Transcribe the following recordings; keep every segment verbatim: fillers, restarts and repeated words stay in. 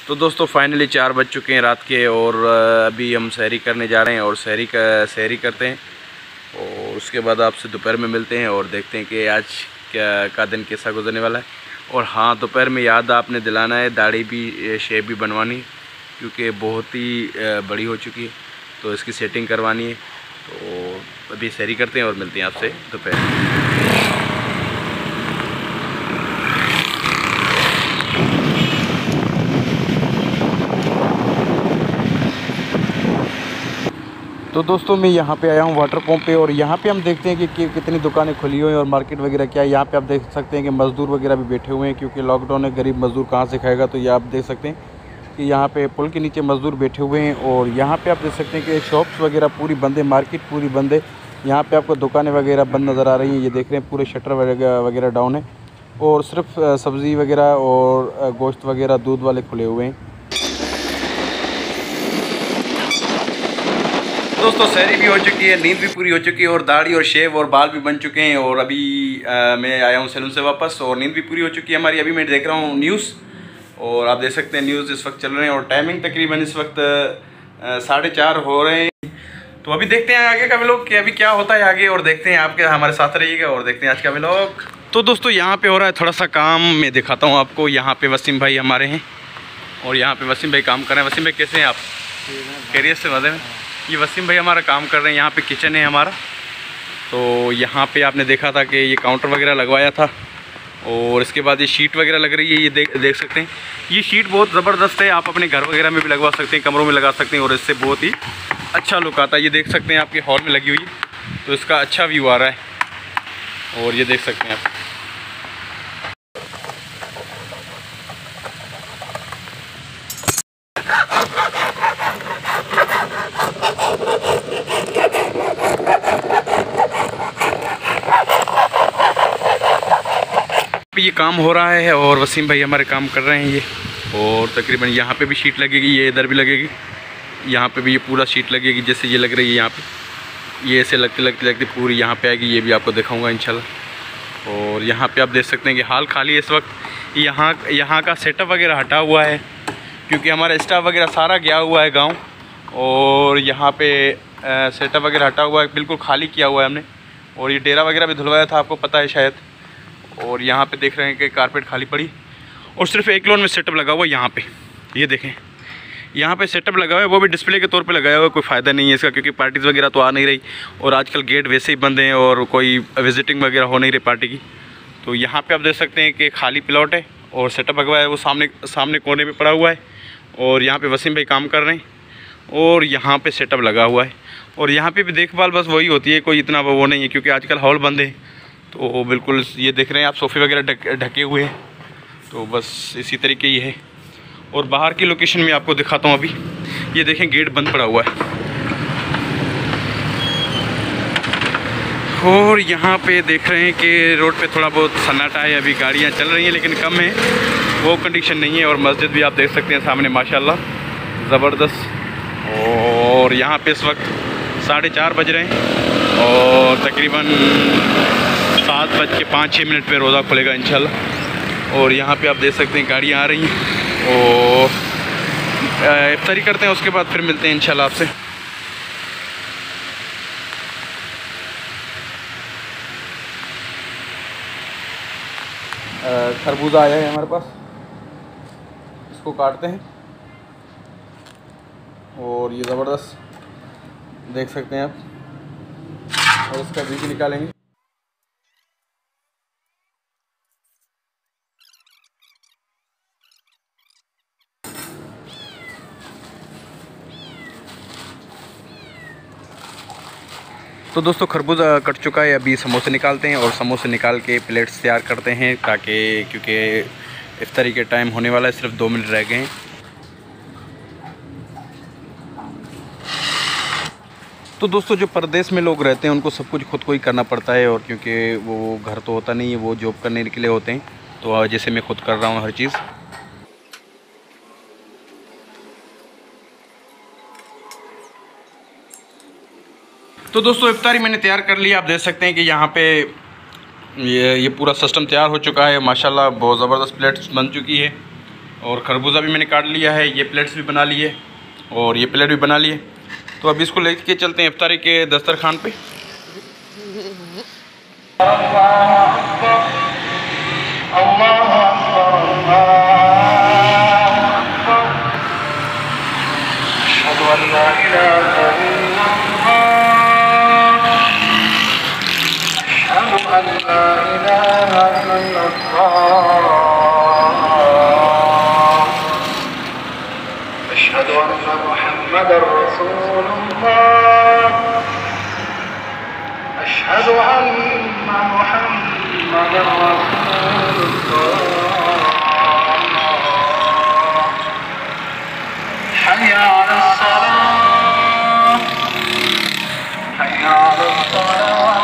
तो दोस्तों फाइनली चार बज चुके हैं रात के और अभी हम सहरी करने जा रहे हैं और सहरी का सहरी करते हैं और उसके बाद आपसे दोपहर में मिलते हैं और देखते हैं कि आज क्या का दिन कैसा गुजरने वाला है। और हाँ, दोपहर में याद आपने दिलाना है, दाढ़ी भी शेप भी बनवानी क्योंकि बहुत ही बड़ी हो चुकी है तो इसकी सेटिंग करवानी है। तो अभी सहरी करते हैं और मिलते हैं आपसे दोपहर। तो दोस्तों मैं यहाँ पे आया हूँ वाटर पंप पे और यहाँ पे हम देखते हैं कि, कि कितनी दुकानें खुली हुई हैं और मार्केट वगैरह क्या है। यहाँ पे आप देख सकते हैं कि मज़दूर वगैरह भी बैठे हुए हैं क्योंकि लॉकडाउन है, गरीब मज़दूर कहाँ से खाएगा। तो ये आप देख सकते हैं कि यहाँ पे पुल के नीचे मज़दूर बैठे हुए हैं और यहाँ पे आप देख सकते हैं कि शॉप्स वगैरह पूरी बंद है, मार्केट पूरी बंद है। यहाँ पर आपको दुकानें वगैरह बंद नज़र आ रही हैं। ये देख रहे हैं पूरे शटर वगैरह वगैरह डाउन है और सिर्फ सब्ज़ी वगैरह और गोश्त वगैरह दूध वाले खुले हुए हैं। दोस्तों सहरी भी हो चुकी है, नींद भी पूरी हो चुकी है और दाढ़ी और शेव और बाल भी बन चुके हैं और अभी आ, मैं आया हूँ सैलून से वापस और नींद भी पूरी हो चुकी है हमारी। अभी मैं देख रहा हूँ न्यूज़ और आप देख सकते हैं न्यूज़ इस वक्त चल रहे हैं और टाइमिंग तकरीबन इस वक्त साढ़े चार हो रहे हैं। तो अभी देखते हैं आगे का व्लॉग कि अभी क्या होता है आगे और देखते हैं, आपके हमारे साथ रहिएगा और देखते हैं आज का व्लॉग। तो दोस्तों यहाँ पर हो रहा है थोड़ा सा काम, मैं दिखाता हूँ आपको। यहाँ पर वसीम भाई हमारे हैं और यहाँ पर वसीम भाई काम कर रहे हैं। वसीम भाई कैसे हैं आप? खैरियत से मज़े में। ये वसीम भाई हमारा काम कर रहे हैं। यहाँ पे किचन है हमारा। तो यहाँ पे आपने देखा था कि ये काउंटर वगैरह लगवाया था और इसके बाद ये शीट वगैरह लग रही है। ये देख देख सकते हैं, ये शीट बहुत ज़बरदस्त है। आप अपने घर वगैरह में भी लगवा सकते हैं, कमरों में लगा सकते हैं और इससे बहुत ही अच्छा लुक आता है। ये देख सकते हैं आपके हॉल में लगी हुई है तो इसका अच्छा व्यू आ रहा है और ये देख सकते हैं आप। ये काम हो रहा है और वसीम भाई हमारे काम कर रहे हैं ये। और तकरीबन यहाँ पे भी शीट लगेगी, ये इधर भी लगेगी, यहाँ पे भी ये पूरा शीट लगेगी जैसे ये लग रही है यहाँ पे। ये ऐसे लगते लगते लगते पूरी यहाँ पे आएगी, ये भी आपको दिखाऊंगा इंशाल्लाह। और यहाँ पे आप देख सकते हैं कि हाल खाली है इस वक्त। यहाँ यहाँ का सेटअप वगैरह हटा हुआ है क्योंकि हमारा स्टाफ वगैरह सारा गया हुआ है गाँव और यहाँ पर सेटअप वगैरह हटा हुआ है, बिल्कुल खाली किया हुआ है हमने। और ये डेरा वगैरह भी धुलवाया था, आपको पता है शायद। और यहाँ पे देख रहे हैं कि कारपेट खाली पड़ी और सिर्फ एक लोन में सेटअप लगा हुआ है यहाँ पे। ये देखें यहाँ पे सेटअप लगा हुआ है, वो भी डिस्प्ले के तौर पे लगाया हुआ है। कोई फ़ायदा नहीं है इसका क्योंकि पार्टीज़ वगैरह तो आ नहीं रही और आजकल गेट वैसे ही बंद हैं और कोई विजिटिंग वगैरह हो नहीं रही पार्टी की। तो यहाँ पे आप देख सकते हैं कि खाली प्लॉट है और सेटअप लगा हुआ है, वो सामने सामने कोने में पड़ा हुआ है। और यहाँ पर वसीम भाई काम कर रहे हैं और यहाँ पर सेटअप लगा हुआ है। और यहाँ पर भी देखभाल बस वही होती है, कोई इतना वो नहीं है क्योंकि आजकल हॉल बंद है। तो बिल्कुल ये देख रहे हैं आप सोफ़े वगैरह ढक ढके हुए हैं। तो बस इसी तरीके ये है। और बाहर की लोकेशन में आपको दिखाता हूँ। अभी ये देखें गेट बंद पड़ा हुआ है और यहाँ पे देख रहे हैं कि रोड पे थोड़ा बहुत सन्नाटा है, अभी गाड़ियाँ चल रही हैं लेकिन कम है, वो कंडीशन नहीं है। और मस्जिद भी आप देख सकते हैं सामने माशाल्लाह ज़बरदस्त। और यहाँ पे इस वक्त साढ़े चार बज रहे हैं और तकरीबन सात बज के पाँच छः मिनट पे रोज़ा खुलेगा इंशाल्लाह। और यहाँ पे आप देख सकते हैं गाड़ियाँ आ रही हैं और इफ्तारी करते हैं, उसके बाद फिर मिलते हैं इंशाल्लाह आपसे। खरबूजा आया है हमारे पास, इसको काटते हैं और ये ज़बरदस्त देख सकते हैं आप। और इसका बीज निकालेंगे। तो दोस्तों खरबूजा कट चुका है, अभी समोसे निकालते हैं और समोसे निकाल के प्लेट्स तैयार करते हैं ताकि क्योंकि इफ्तारी के टाइम होने वाला है, सिर्फ दो मिनट रह गए हैं। तो दोस्तों जो परदेश में लोग रहते हैं उनको सब कुछ खुद को ही करना पड़ता है और क्योंकि वो घर तो होता नहीं है, वो जॉब करने के लिए होते हैं। तो जैसे मैं खुद कर रहा हूँ हर चीज़। तो दोस्तों इफ्तारी मैंने तैयार कर लिया। आप देख सकते हैं कि यहाँ पे ये ये पूरा सिस्टम तैयार हो चुका है माशाल्लाह, बहुत ज़बरदस्त प्लेट्स बन चुकी है। और खरबूजा भी मैंने काट लिया है, ये प्लेट्स भी बना लिए और ये प्लेट भी बना लिए। तो अब इसको लेके चलते हैं इफ्तारी के दस्तरखान पे। أشهد أن محمد رسول الله حي على الصلاة حي على الصلاة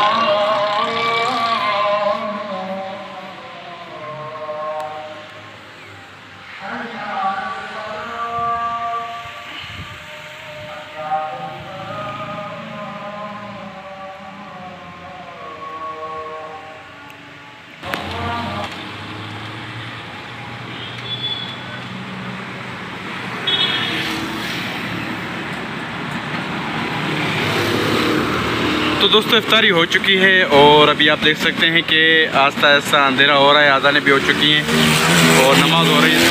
तो दोस्तों इफ्तारी हो चुकी है और अभी आप देख सकते हैं कि आस्ता आस्ता अंधेरा हो रहा है, आज़ानें भी हो चुकी हैं और नमाज़ हो रही है।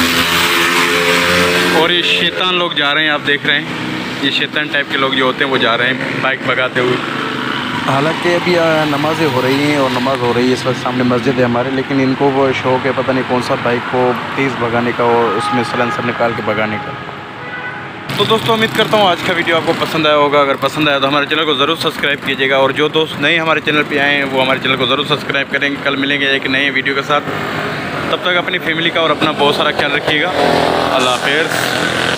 और ये शैतान लोग जा रहे हैं, आप देख रहे हैं ये शैतान टाइप के लोग जो होते हैं वो जा रहे हैं बाइक भगाते हुए। हालांकि अभी नमाज़ें हो रही हैं और नमाज़ हो रही है इस वक्त, सामने मस्जिद है हमारे, लेकिन इनको वो शौक़ है पता नहीं कौन सा बाइक को तेज़ भगाने का और उसमें सलेंसर निकाल के भगाने का। तो दोस्तों उम्मीद करता हूँ आज का वीडियो आपको पसंद आया होगा। अगर पसंद आया तो हमारे चैनल को ज़रूर सब्सक्राइब कीजिएगा और जो दोस्त नए हमारे चैनल पे आए हैं वो हमारे चैनल को ज़रूर सब्सक्राइब करेंगे। कल मिलेंगे एक नए वीडियो के साथ, तब तक अपनी फैमिली का और अपना बहुत सारा ख्याल रखिएगा। अल्लाह हाफ़िज़।